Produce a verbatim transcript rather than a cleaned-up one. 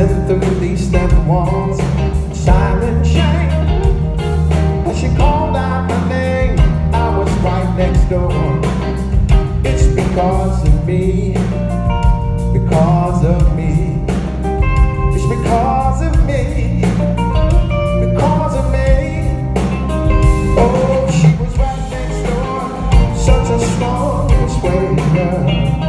dancing through these stone walls, silent shame. As she called out my name, I was right next door. It's because of me, because of me. It's because of me, because of me. Oh, she was right next door, such a strong, persuading girl.